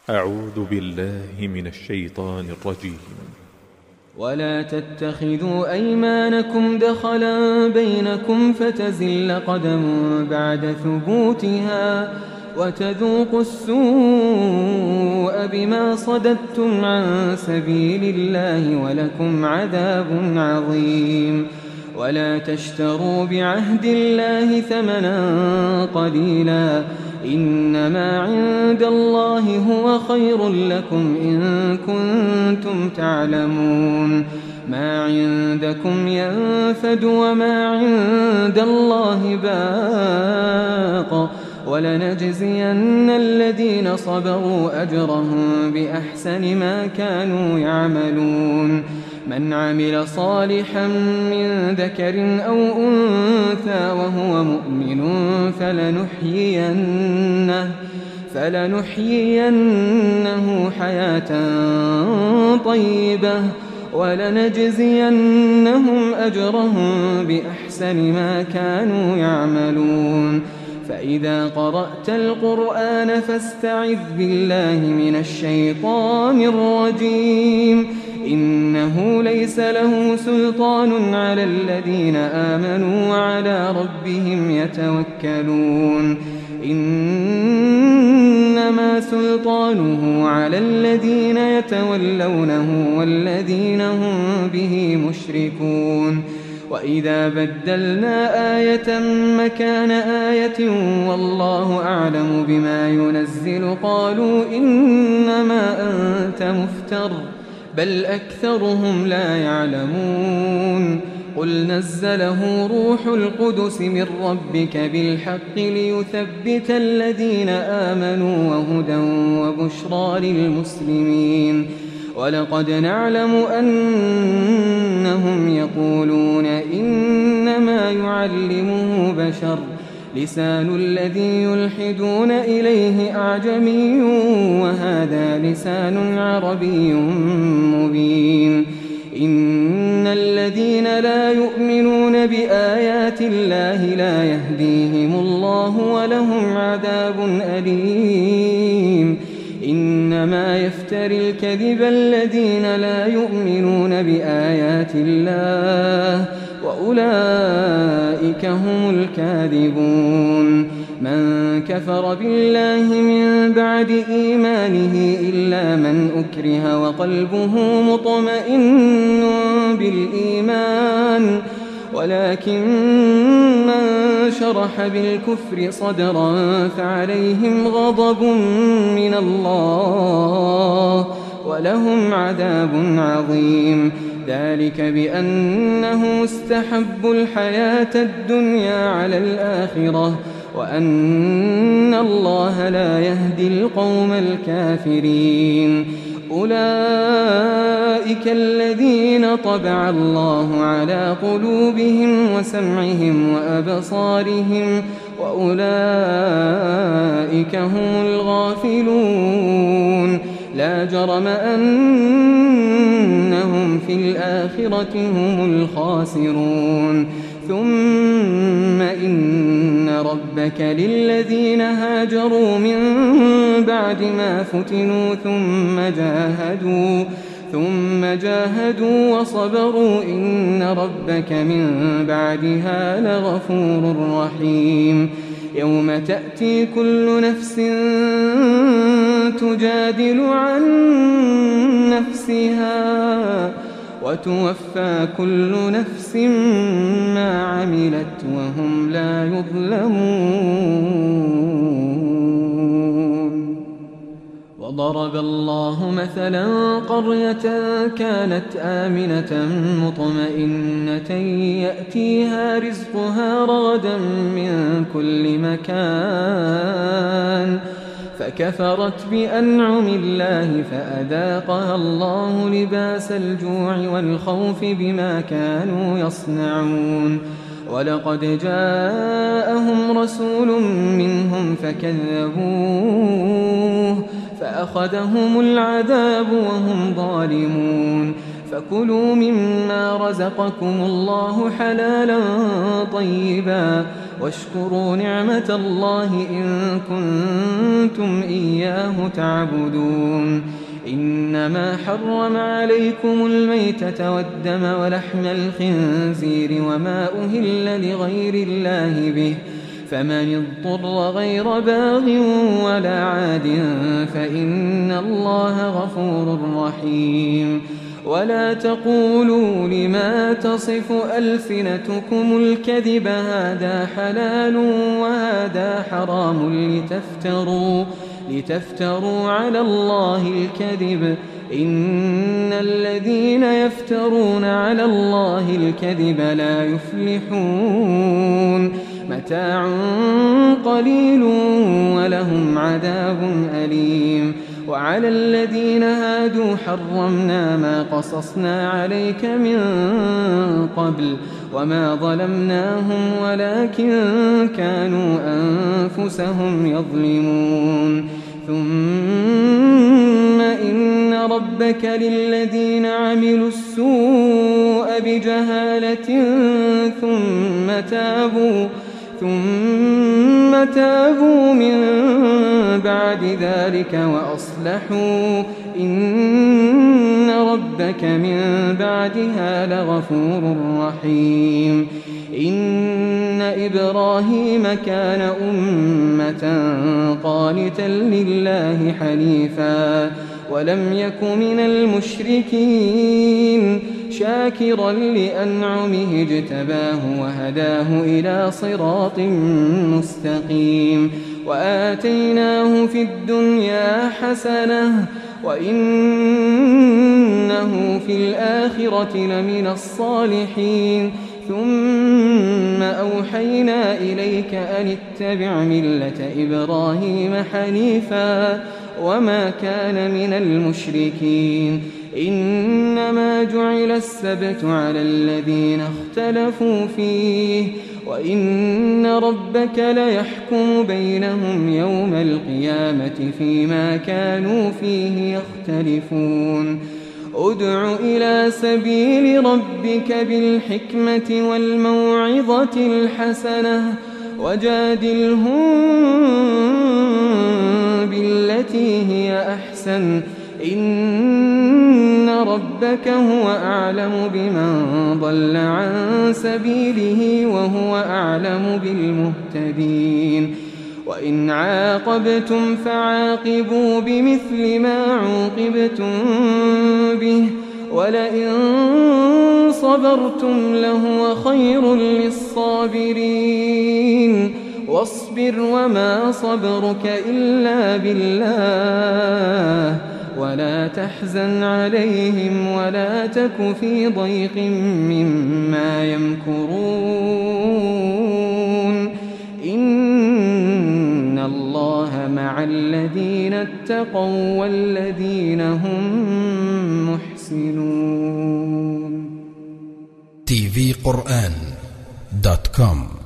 أعوذ بالله من الشيطان الرجيم. ولا تتخذوا أيمانكم دخلا بينكم فتزل قدم بعد ثبوتها وتذوقوا السوء بما صددتم عن سبيل الله ولكم عذاب عظيم. ولا تشتروا بعهد الله ثمنا قليلا إنما عند الله هو خير لكم إن كنتم تعلمون. ما عندكم ينفد وما عند الله باق ولنجزين الذين صبروا أجرهم بأحسن ما كانوا يعملون. من عمل صالحا من ذكر أو أنثى وهو مؤمن فلنحيينه حياة طيبة ولنجزينهم أجرهم بأحسن ما كانوا يعملون. فإذا قرأت القرآن فاستعذ بالله من الشيطان الرجيم إنه ليس له سلطان على الذين آمنوا وعلى ربهم يتوكلون. إنما سلطانه على الذين يتولونه والذين هم به مشركون. وإذا بدلنا آية مكان آية والله أعلم بما ينزل قالوا إنما أنت مفتر بل أكثرهم لا يعلمون. قل نزله روح القدس من ربك بالحق ليثبت الذين آمنوا وهدى وبشرى للمسلمين. ولقد نعلم أنهم يقولون إنما يعلمه بشر لسان الذي يلحدون إليه أعجمي وهذا لسان عربي مبين. إن الذين لا يؤمنون بآيات الله لا يهديهم الله ولهم عذاب أليم. إنما يفتري الكذب الذين لا يؤمنون بآيات الله وأولئك هم الكاذبون. من كفر بالله من بعد إيمانه إلا من أكره وقلبه مطمئن بالإيمان ولكن من شرح بالكفر صدرا فعليهم غضب من الله ولهم عذاب عظيم. ذلك بأنه استحبوا الحياة الدنيا على الآخرة وأن الله لا يهدي القوم الكافرين. أولئك الذين طبع الله على قلوبهم وسمعهم وأبصارهم وأولئك هم الغافلون. لا جرم أنهم في الآخرة هم الخاسرون. ثم إن ربك للذين هاجروا من بعد ما فتنوا ثم جاهدوا وصبروا إن ربك من بعدها لغفور رحيم. يوم تأتي كل نفس تجادل عن نفسها وتوفى كل نفس ما عملت وهم لا يظلمون. وضرب الله مثلا قرية كانت آمنة مطمئنة يأتيها رزقها رغدا من كل مكان فكفرت بأنعم الله فأذاقها الله لباس الجوع والخوف بما كانوا يصنعون. ولقد جاءهم رسول منهم فكذبوه فأخذهم العذاب وهم ظالمون. فكلوا مما رزقكم الله حلالا طيبا واشكروا نعمة الله إن كنتم كنتم إياه تعبدون إنما حرم عليكم الميتة والدم ولحم الخنزير وما أهل لغير الله به فمن اضطر غير باغ ولا عاد فإن الله غفور رحيم ولا تقولوا لما تصف ألسنتكم الكذب هذا حلال وهذا حرام لتفتروا على الله الكذب إن الذين يفترون على الله الكذب لا يفلحون متاع قليل ولهم عذاب أليم وعلى الذين هادوا حرمنا ما قصصنا عليك من قبل وما ظلمناهم ولكن كانوا أنفسهم يظلمون ثم إن ربك للذين عملوا السوء بجهالة ثم تابوا من بعد ذلك وأصلحوا إن ربك من بعدها لغفور رحيم إن إبراهيم كان أمة قانتا لله حنيفا ولم يك من المشركين شاكرا لأنعمه اجتباه وهداه إلى صراط مستقيم وآتيناه في الدنيا حسنة وإنه في الآخرة لمن الصالحين ثم أوحينا إليك أن اتبع ملة إبراهيم حنيفا وما كان من المشركين إنما جعل السبت على الذين اختلفوا فيه وإن ربك ليحكم بينهم يوم القيامة فيما كانوا فيه يختلفون ادع إلى سبيل ربك بالحكمة والموعظة الحسنة وجادلهم بالتي هي أحسن إن ربك هو أعلم بمن ضل عن سبيله وهو أعلم بالمهتدين وإن عاقبتم فعاقبوا بمثل ما عوقبتم به ولئن صبرتم لهو خير للصابرين واصبر وما صبرك إلا بالله ولا تحزن عليهم ولا تك في ضيق مما يمكرون إن الله مع الذين اتقوا والذين هم محسنون. tvquran.com